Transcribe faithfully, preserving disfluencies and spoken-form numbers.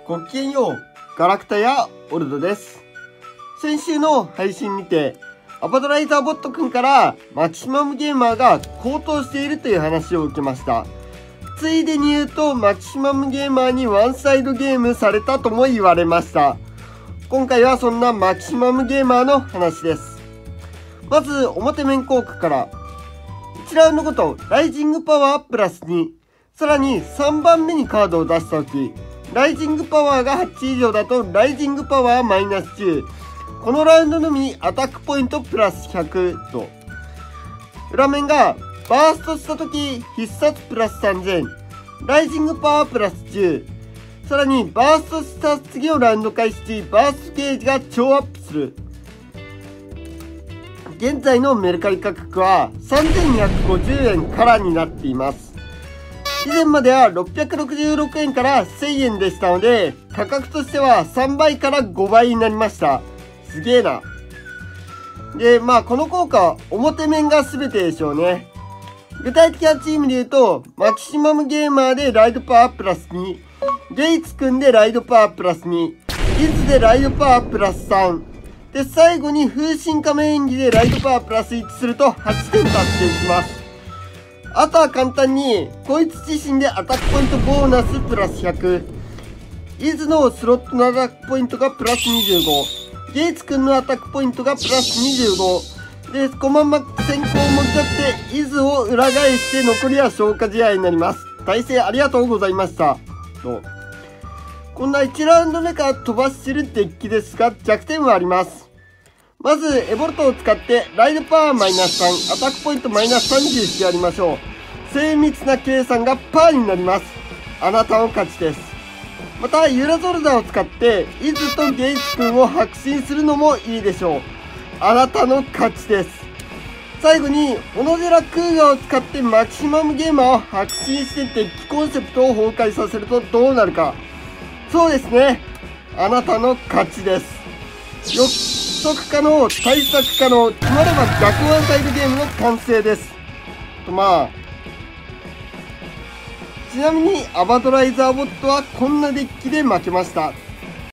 ごきげんよう、ガラクタやオルドです。先週の配信にて、アバドライザーボットくんからマキシマムゲーマーが高騰しているという話を受けました。ついでに言うと、マキシマムゲーマーにワンサイドゲームされたとも言われました。今回はそんなマキシマムゲーマーの話です。まず、表面広告から。いちラウンドごと、ライジングパワープラスに、さらにさんばんめにカードを出したとき、ライジングパワーがはち以上だと、ライジングパワーマイナスじゅう。このラウンドのみアタックポイントプラスひゃくと。裏面が、バーストしたとき必殺プラスさんぜん。ライジングパワープラスじゅう。さらに、バーストした次のラウンド開始時、バーストゲージが超アップする。現在のメルカリ価格はさんぜんにひゃくごじゅうえんからになっています。以前まではろっぴゃくろくじゅうろくえんからせんえんでしたので、価格としてはさんばいからごばいになりました。すげえな。で、まあこの効果は表面が全てでしょうね。具体的なチームで言うと、マキシマムゲーマーでライドパワープラスに、ゲイツくんでライドパワープラスに、イズでライドパワープラスさん、で、最後に風神仮面演技でライドパワープラスいちするとはちてん達成します。あとは簡単に、こいつ自身でアタックポイントボーナスプラスひゃく、イズのスロットのアタックポイントがプラスにじゅうご、ゲイツくんのアタックポイントがプラスにじゅうご、で、このまま先行を持ち合って、イズを裏返して残りは消化試合になります。大成ありがとうございました。と。こんないちラウンド目から飛ばしてるデッキですが、弱点はあります。まず、エボルトを使って、ライドパワーマイナスさん、アタックポイントマイナスさんじゅうしてやりましょう。精密な計算がパーになります。あなたの勝ちです。また、ユラゾルダを使って、イズとゲイツくんを白信するのもいいでしょう。あなたの勝ちです。最後に、小野寺クーガを使ってマキシマムゲーマーを白信してデッキコンセプトを崩壊させるとどうなるか。そうですね。あなたの勝ちです。予測可能、対策可能、決まれば逆ワンサイドゲームの完成です。とまあ、ちなみにアバドライザーボットはこんなデッキで負けました。